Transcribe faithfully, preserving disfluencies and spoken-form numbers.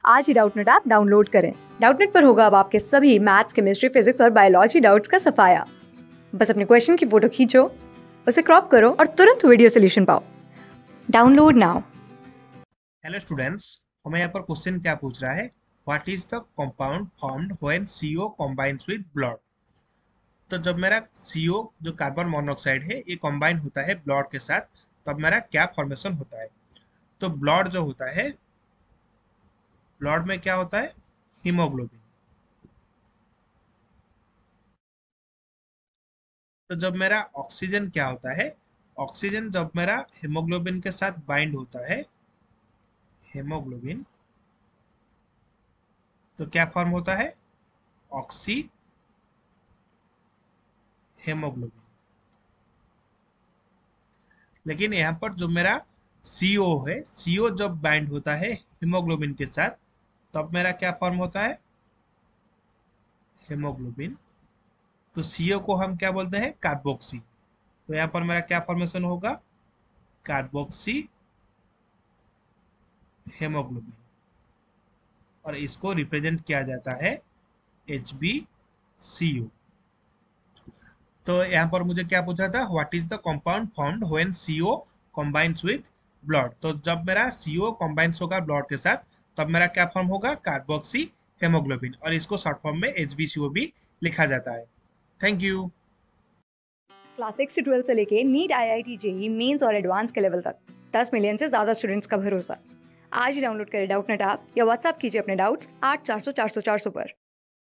आज ही Doubtnut app download करें। डाउटनेट पर होगा अब आपके सभी मैथ्स, केमिस्ट्री, फिजिक्स और बायोलॉजी डाउट्स का सफाया। बस अपने क्वेश्चन की फोटो खींचो, उसे क्रॉप करो और तुरंत वीडियो सोल्यूशन पाओ। Download now. हेलो स्टूडेंट्स, हमें यहाँ पर क्वेश्चन क्या पूछ रहा है, what is the compound formed when C O combines with blood. तो जब मेरा सी ओ जो कार्बन मोनोऑक्साइड है ये कॉम्बाइन होता है ब्लड के साथ, तब मेरा क्या फॉर्मेशन होता है। तो ब्लड जो होता है, ब्लड में क्या होता है, हीमोग्लोबिन। तो जब मेरा ऑक्सीजन क्या होता है, ऑक्सीजन जब मेरा हीमोग्लोबिन के साथ बाइंड होता है, हीमोग्लोबिन, तो क्या फॉर्म होता है, ऑक्सी हेमोग्लोबिन। लेकिन यहाँ पर जो मेरा सी ओ है, सी ओ जब बाइंड होता है हीमोग्लोबिन के साथ, तब मेरा क्या फॉर्म होता है, हेमोग्लोबिन। तो सी ओ को हम क्या बोलते हैं, कार्बोक्सी। तो यहाँ पर मेरा क्या फॉर्मेशन होगा, कार्बोक्सी हेमोग्लोबिन, और इसको रिप्रेजेंट किया जाता है एच बी सी ओ। तो यहाँ पर मुझे क्या पूछा था, what is the compound formed when C O combines with blood. तो जब मेरा सी ओ कॉम्बाइंस होगा ब्लड के साथ, तब मेरा क्या फॉर्म होगा, कार्बोक्सी हेमोग्लोबिन, और इसको शॉर्ट फॉर्म में एच बी सी ओ भी लिखा जाता है। Thank you. क्लास सिक्स से ट्वेल्थ से लेके NEET, I I T, JEE mains और एडवांस के लेवल तक दस मिलियन से ज्यादा स्टूडेंट्स का भरोसा। आज ही डाउनलोड करें डाउटनेट ऐप या व्हाट्सएप कीजिए अपने डाउट्स आठ चार सौ चार सौ चार सौ पर।